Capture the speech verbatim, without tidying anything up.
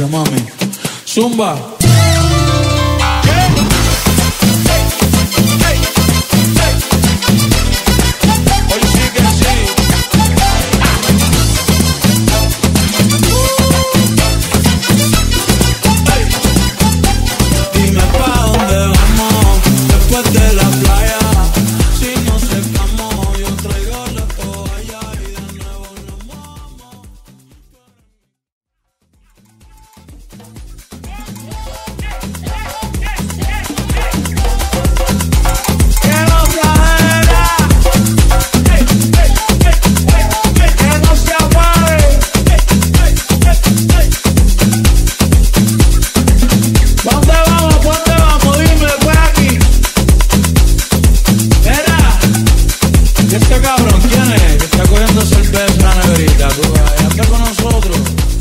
Gracias, mami. Zumba. Dime pa' dónde vamos después de la playa. Si no secamos, yo traigo la toalla y de nuevo nos vamos. Que no flagela, que no se apague. ¿Pa' dónde vamos? ¿Pa' dónde vamos? Dime, pues aquí. Mira, ¿y este cabrón quién es? Que está cogiendo cerveza en la neverita. Tú, ahí anda con nosotros.